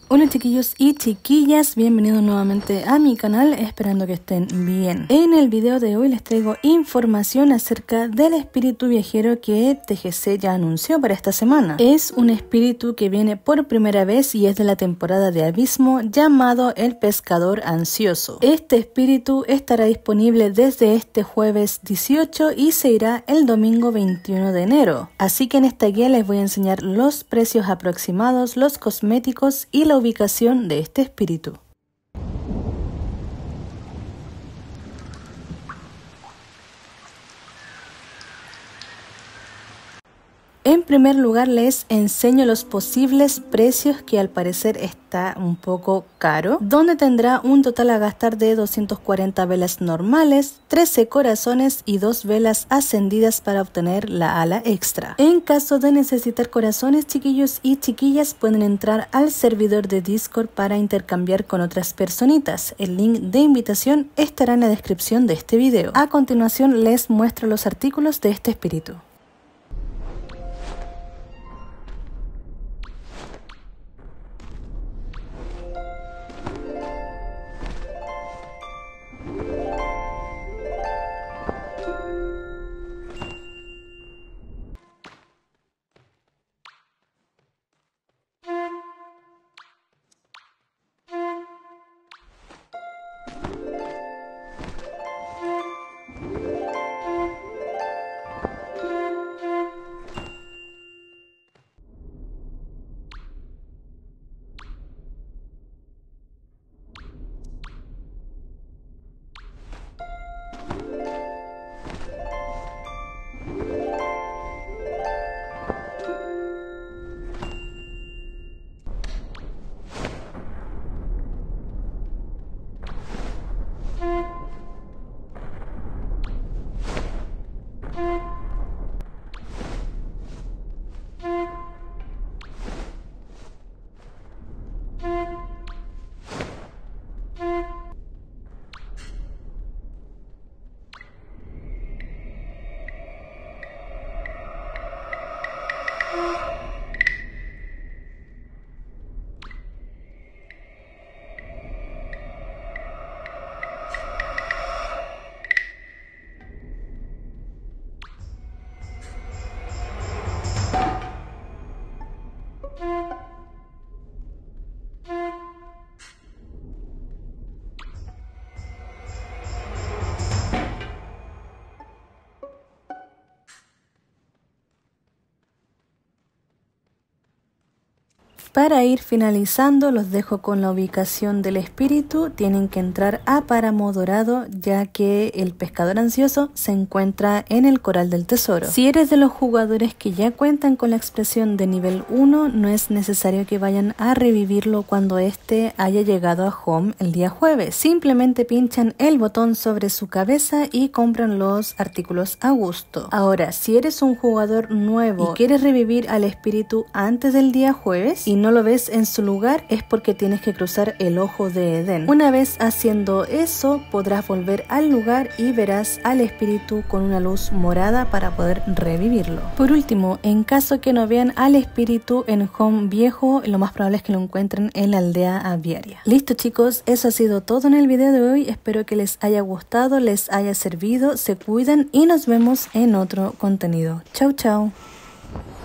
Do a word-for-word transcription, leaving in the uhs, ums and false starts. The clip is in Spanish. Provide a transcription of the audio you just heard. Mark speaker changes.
Speaker 1: Hola chiquillos y chiquillas, bienvenidos nuevamente a mi canal, esperando que estén bien. En el video de hoy les traigo información acerca del espíritu viajero que T G C ya anunció para esta semana. Es un espíritu que viene por primera vez y es de la temporada de Abismo, llamado el Pescador Ansioso. Este espíritu estará disponible desde este jueves dieciocho y se irá el domingo veintiuno de enero. Así que en esta guía les voy a enseñar los precios aproximados, los cosméticos y la ubicación de este espíritu. En primer lugar les enseño los posibles precios, que al parecer está un poco caro, donde tendrá un total a gastar de doscientas cuarenta velas normales, trece corazones y dos velas ascendidas para obtener la ala extra. En caso de necesitar corazones, chiquillos y chiquillas, pueden entrar al servidor de Discord para intercambiar con otras personitas. El link de invitación estará en la descripción de este video. A continuación les muestro los artículos de este espíritu. Para ir finalizando, los dejo con la ubicación del espíritu. Tienen que entrar a Páramo Dorado, ya que el pescador ansioso se encuentra en el Coral del Tesoro. Si eres de los jugadores que ya cuentan con la expresión de nivel uno, no es necesario que vayan a revivirlo cuando este haya llegado a home el día jueves. Simplemente pinchan el botón sobre su cabeza y compran los artículos a gusto. Ahora, si eres un jugador nuevo y quieres revivir al espíritu antes del día jueves y no lo ves en su lugar, es porque tienes que cruzar el Ojo de Edén. Una vez haciendo eso, podrás volver al lugar y verás al espíritu con una luz morada para poder revivirlo. Por último, en caso que no vean al espíritu en home viejo, lo más probable es que lo encuentren en la aldea aviaria. Listo chicos, eso ha sido todo en el video de hoy. Espero que les haya gustado, les haya servido, se cuidan y nos vemos en otro contenido. Chau chau.